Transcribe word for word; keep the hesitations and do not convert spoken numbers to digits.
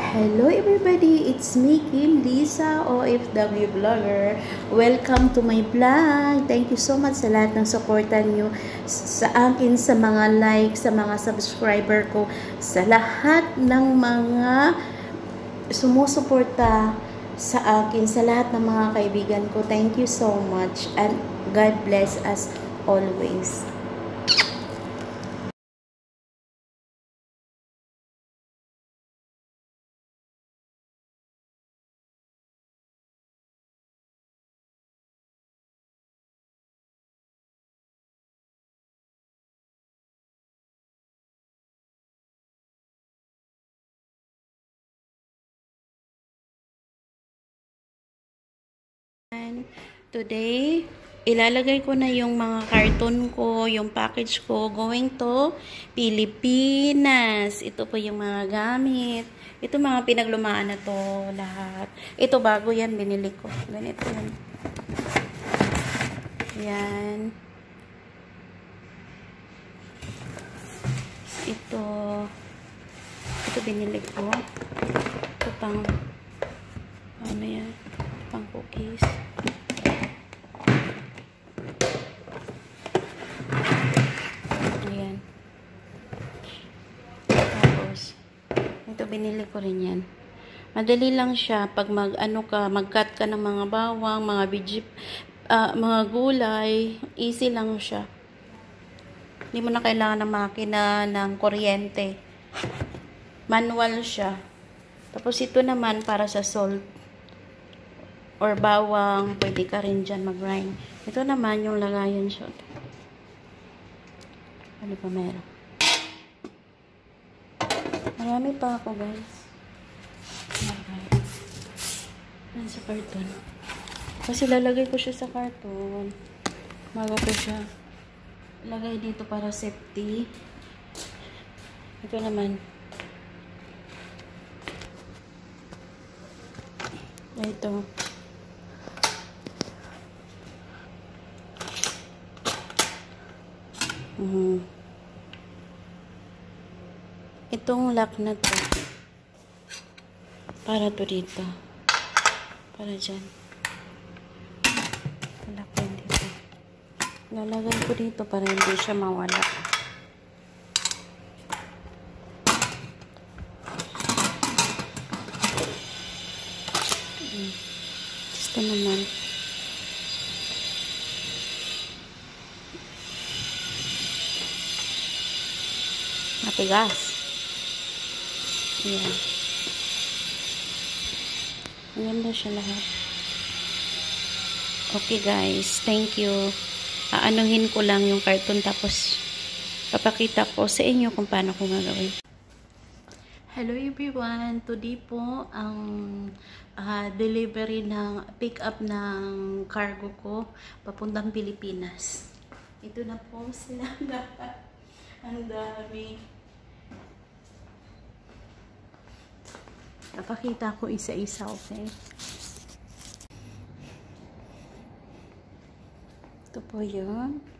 Hello everybody, it's me Kim Lisa, O F W Vlogger. Welcome to my vlog. Thank you so much sa lahat ng suporta nyo sa akin, sa mga like, sa mga subscriber ko, sa lahat ng mga sumusuporta sa akin, sa lahat ng mga kaibigan ko. Thank you so much and God bless us always. Today, ilalagay ko na yung mga karton ko, yung package ko, going to Pilipinas. Ito po yung mga gamit. Ito mga pinaglumaan na to, lahat. Ito bago yan, binili ko. Ganito yan. Yan. Ito. Ito binili ko. Ito pang, ano yan, pang cookies. Ito binili ko rin yan. Madali lang siya pag mag ano ka, mag-cut ka ng mga bawang, mga biji, uh, mga gulay, easy lang siya. Hindi mo na kailangan ng makina ng kuryente. Manual siya. Tapos ito naman para sa salt or bawang, pwede ka rin dyan mag-grind. Ito naman yung lagayan siya. Ano pa meron? Marami pa ako, guys. Okay. Yan sa karton. Kasi lalagay ko siya sa karton. Bago ko siya lagay dito para safety. Ito naman. Ito. Mhm. Itong lock na to, para to dito. Para dyan. Lock ko dito. Lalagay ko dito para hindi siya mawala. Gusto naman. Matigas. Ayan. Ang ganda siya lahat. Okay guys, thank you. Aanuhin ko lang yung karton tapos papakita ko sa inyo kung paano ko gagawin. Hello everyone! Today po ang uh, delivery ng pick up ng cargo ko papuntang Pilipinas. Ito na po sila lahat. Ang dami. Napakita ko isa-isa, okay? Ito po yun.